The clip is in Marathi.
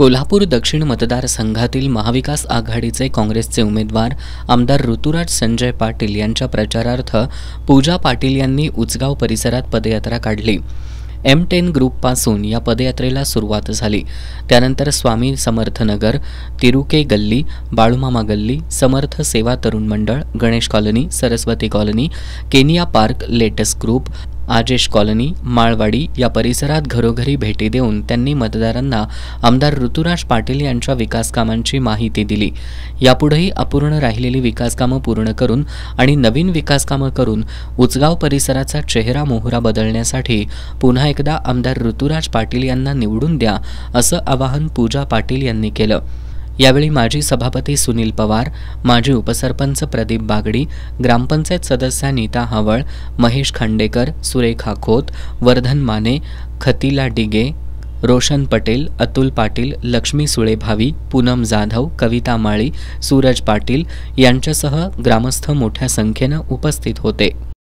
कोल्हापूर दक्षिण मतदारसंघातील महाविकास आघाडीचे काँग्रेसचे उमेदवार आमदार ऋतुराज संजय पाटील यांच्या प्रचारार्थ पूजा पाटील यांनी उचगाव परिसरात पदयात्रा काढली। M10 ग्रुपपासून या पदयात्रेला सुरुवात झाली। त्यानंतर स्वामी समर्थ नगर, तिरुके गल्ली, बाळूमामा गल्ली, समर्थ Seva Tarun Mandal, Ganesh colony, Saraswati colony, Kenya park, latest group, Ajesh colony, Malwadi या परिसरात घरोघरी भेटी देऊन त्यांनी मतदारांना आमदार ऋतुराज पाटील यांच्या विकासकामांची माहिती दिली। यापुढेही अपूर्ण राहिलेली विकासकामं पूर्ण करून आणि नवीन विकासकामं करून उचगाव परिसराचा चेहरा मोहरा बदलण्यासाठी पुन्हा एकदा आमदार ऋतुराज पाटील यांना निवडून द्या असं आवाहन पूजा पाटील यांनी केलं। यावेळी माजी सभापती सुनील पवार, माजी उपसरपंच प्रदीप बागडी, ग्रामपंचायत सदस्या नीता हावळ, महेश खांडेकर, सुरेखा खोत, वर्धन माने, खतिला डिगे, रोशन पटेल, अतुल पाटील, लक्ष्मी सुळेभावी, पूनम जाधव, कविता माळी, सूरज पाटील यांच्यासह ग्रामस्थ मोठ्या संख्येनं उपस्थित होते।